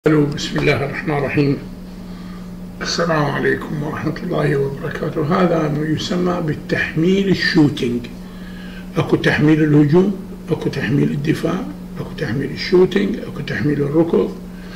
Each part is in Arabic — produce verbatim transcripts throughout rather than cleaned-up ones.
ألو بسم الله الرحمن الرحيم. السلام عليكم ورحمة الله وبركاته. هذا ما يسمى بالتحميل الشوتينج. أكو تحميل الهجوم، أكو تحميل الدفاع، أكو تحميل الشوتينج، أكو تحميل الركض.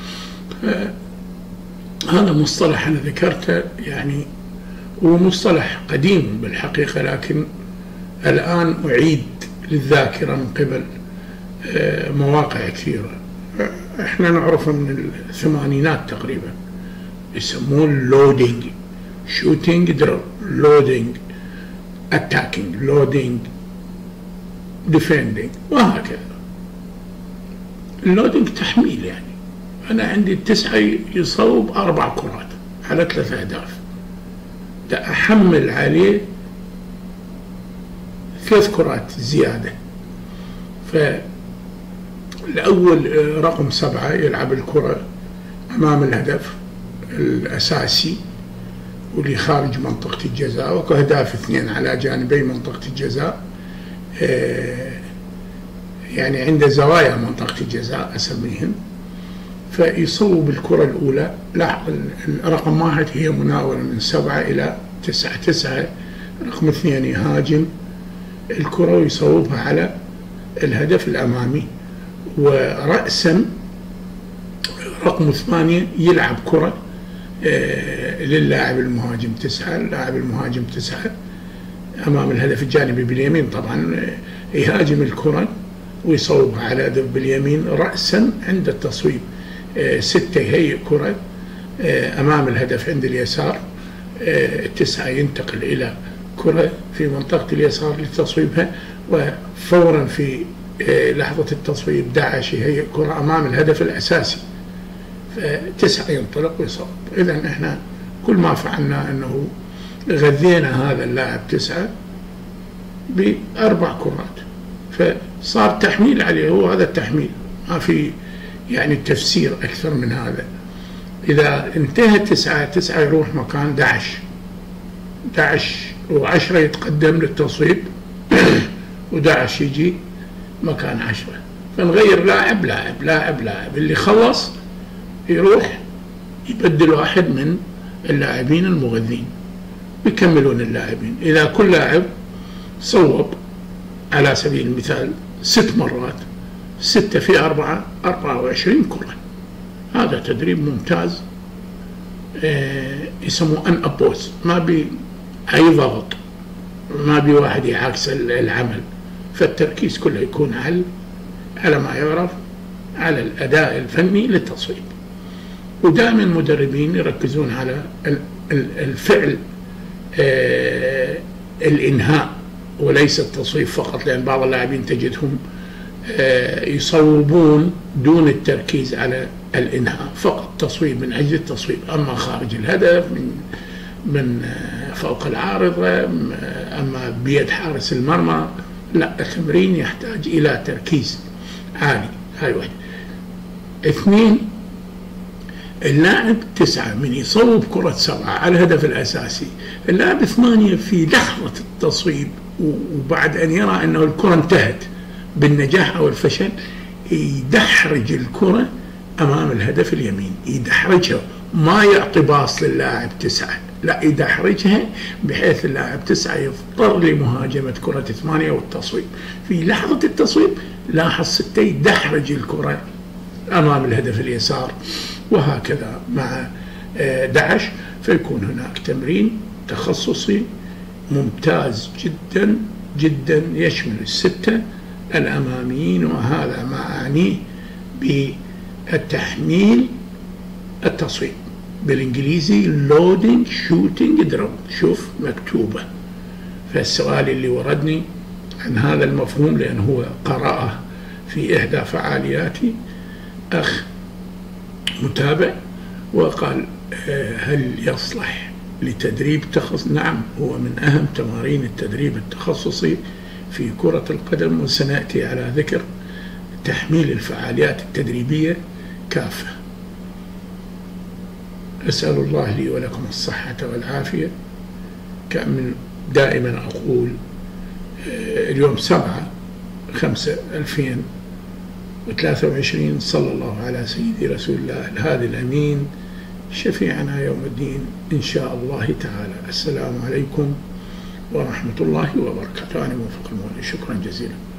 هذا مصطلح أنا ذكرته، يعني هو مصطلح قديم بالحقيقة، لكن الآن أعيد للذاكرة من قبل مواقع كثيرة. احنا نعرفه من الثمانينات تقريبا، يسموه لودينج، شوتينج، درل، لودينج، اتاكينج، لودينج، ديفندينج، وهكذا. اللودينج تحميل، يعني انا عندي التسعة يصوب اربع كرات على ثلاثة اهداف، دا احمل عليه ثلاث كرات زيادة. ف الأول رقم سبعة يلعب الكرة أمام الهدف الأساسي واللي خارج منطقة الجزاء، وكأهداف اثنين على جانبي منطقة الجزاء، يعني عند زوايا منطقة الجزاء أسميهن. فيصوب الكرة الأولى، لاحظ رقم واحد هي مناولة من سبعة إلى تسعة، تسعة رقم اثنين يهاجم الكرة ويصوبها على الهدف الأمامي، ورأسا رقم ثمانية يلعب كرة للاعب المهاجم تسعة، اللاعب المهاجم تسعة أمام الهدف الجانبي باليمين، طبعا يهاجم الكرة ويصوبها على هدف باليمين رأسا عند التصويب. ستة يهيئ كرة أمام الهدف عند اليسار، تسعة ينتقل إلى كرة في منطقة اليسار لتصويبها، وفورا في لحظة التصويب داعش هي كرة أمام الهدف الأساسي، فتسعة ينطلق ويصوب. إذن إحنا كل ما فعلنا أنه غذينا هذا اللاعب تسعة بأربع كرات، فصار تحميل عليه. هو هذا التحميل، ما في يعني تفسير أكثر من هذا. إذا انتهى تسعة، تسعة يروح مكان داعش، داعش وعشرة يتقدم للتصويب وداعش يجي مكان عشرة، فنغير لاعب لاعب لاعب لاعب، اللي خلص يروح يبدل واحد من اللاعبين المغذين، يكملون اللاعبين. إذا كل لاعب صوب على سبيل المثال ست مرات، ستة في أربعة، أربعة وعشرين كرة. هذا تدريب ممتاز، يسموه أن أبوز، ما بي أي ضغط، ما بي واحد يعاكس العمل، فالتركيز كله يكون على على ما يعرف على الأداء الفني للتصويب. ودائما المدربين يركزون على الفعل، آه الإنهاء وليس التصويب فقط، لأن بعض اللاعبين تجدهم آه يصوبون دون التركيز على الإنهاء، فقط تصويب من أجل التصويب، أما خارج الهدف من من فوق العارضة، أما بيد حارس المرمى، لا، التمرين يحتاج إلى تركيز عالي. هاي واحد. اثنين، اللاعب تسعة من يصوب كرة سبعة على الهدف الأساسي، اللاعب ثمانية في لحظة التصويب وبعد أن يرى أنه الكرة انتهت بالنجاح أو الفشل، يدحرج الكرة أمام الهدف اليمين، يدحرجها، ما يعطي باص للاعب تسعة، لا، يدحرجها بحيث اللاعب تسعة يضطر لمهاجمة كرة ثمانية والتصويب. في لحظة التصويب لاحظ ستة يدحرج الكرة أمام الهدف اليسار، وهكذا مع داعش. فيكون هناك تمرين تخصصي ممتاز جدا جدا يشمل الستة الأماميين، وهذا ما أعنيه بالتحميل التصويب، بالإنجليزي لودينج شوتينج درل. شوف مكتوبة. فالسؤال اللي وردني عن هذا المفهوم، لأن هو قرأه في إحدى فعالياتي أخ متابع وقال هل يصلح لتدريب تخصص؟ نعم، هو من أهم تمارين التدريب التخصصي في كرة القدم، وسنأتي على ذكر تحميل الفعاليات التدريبية كافة. أسأل الله لي ولكم الصحة والعافية. كأن دائما أقول اليوم سبعة خمسة ألفين وثلاثة وعشرين صلى الله على سيدي رسول الله الهادي الأمين شفيعنا يوم الدين إن شاء الله تعالى. السلام عليكم ورحمة الله وبركاته. أنا موفق المولى، شكرا جزيلا.